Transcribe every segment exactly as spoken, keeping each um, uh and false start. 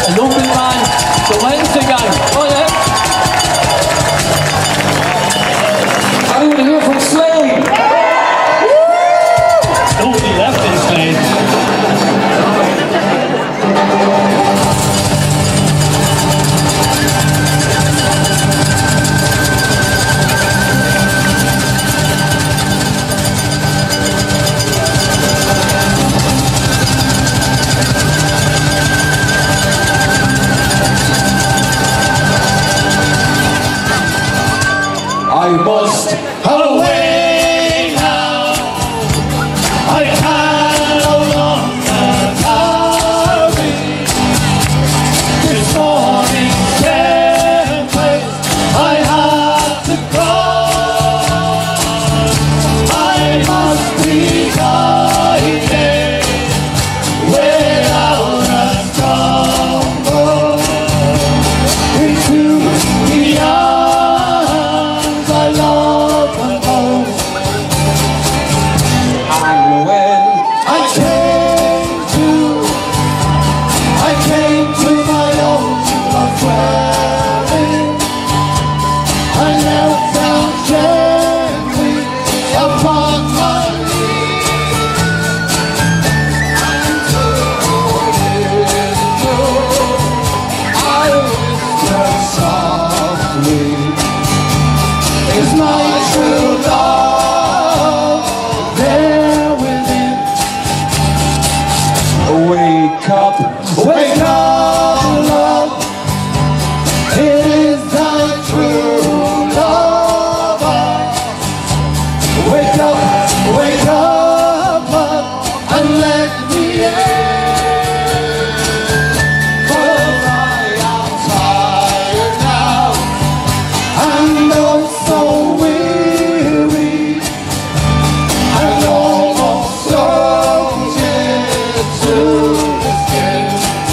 an open man. So let's sing out. Go on then. I want to hear from Fleadh. Nobody left in Fleadh. I must away now. I can no longer tarry. This morning's tempest I have to cross. I must be guided without a stumble into the arms I love the most. And when I came to, I came to my own dwelling, I knelt down gently upon my knees, and to I whispered softly, is my true love there within? Wake up, wake up, love. It is thy true lover. Wake up, wake up, love, and let me in. For I am tired now, and oh so weary, and almost frozen to the skin.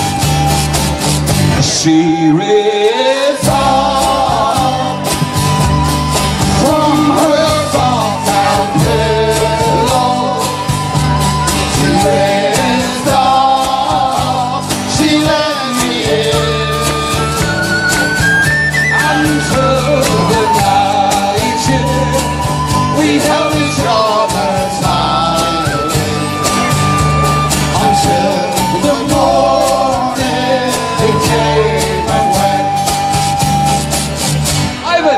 She rips off from her soft down pillow. She rips off, she let me in, and through the night shift we held each other tight until the morning it came and went. Ivan!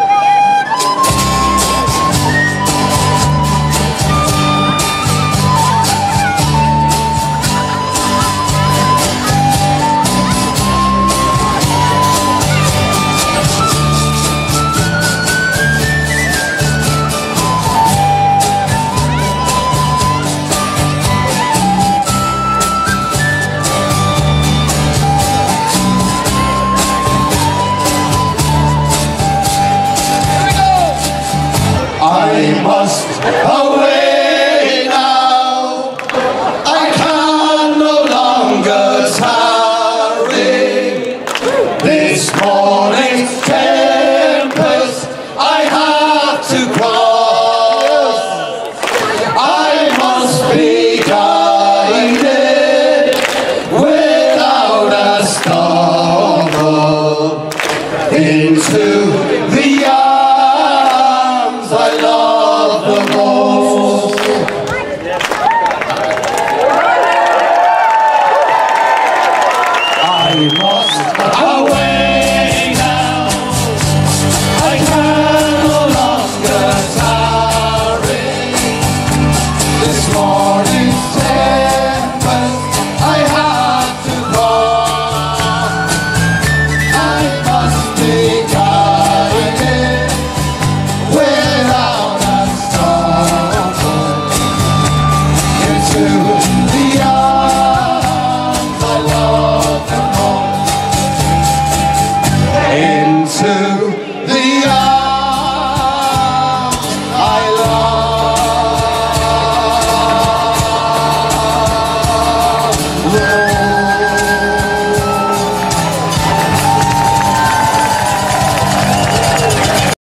I must away now. I can no longer tarry. This morning's tempest I have to cross. I must be guided without a stumble into the arms I love the most. I